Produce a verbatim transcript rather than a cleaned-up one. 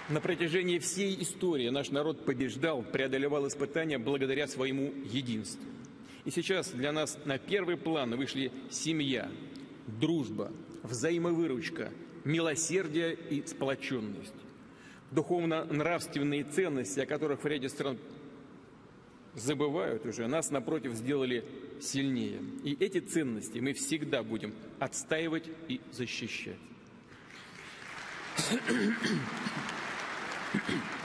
На протяжении всей истории наш народ побеждал, преодолевал испытания благодаря своему единству. И сейчас для нас на первый план вышли семья, дружба, взаимовыручка, милосердие и сплоченность. Духовно-нравственные ценности, о которых в ряде стран забывают уже, нас, напротив, сделали сильнее. И эти ценности мы всегда будем отстаивать и защищать. Thank you.